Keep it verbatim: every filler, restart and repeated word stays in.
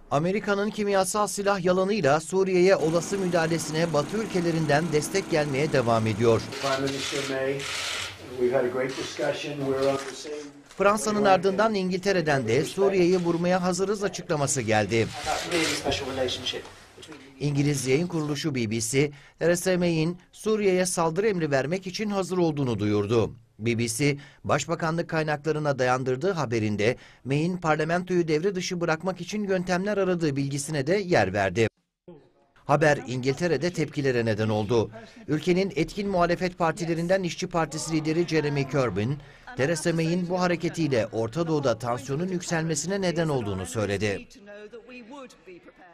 Amerika'nın kimyasal silah yalanıyla Suriye'ye olası müdahalesine Batı ülkelerinden destek gelmeye devam ediyor. Fransa'nın ardından İngiltere'den de Suriye'yi vurmaya hazırız açıklaması geldi. İngiliz yayın kuruluşu B B C, Theresa May'in Suriye'ye saldırı emri vermek için hazır olduğunu duyurdu. B B C, Başbakanlık kaynaklarına dayandırdığı haberinde May'in parlamentoyu devre dışı bırakmak için yöntemler aradığı bilgisine de yer verdi. Haber İngiltere'de tepkilere neden oldu. Ülkenin etkin muhalefet partilerinden İşçi Partisi lideri Jeremy Corbyn, Theresa May'in bu hareketiyle Orta Doğu'da tansiyonun yükselmesine neden olduğunu söyledi.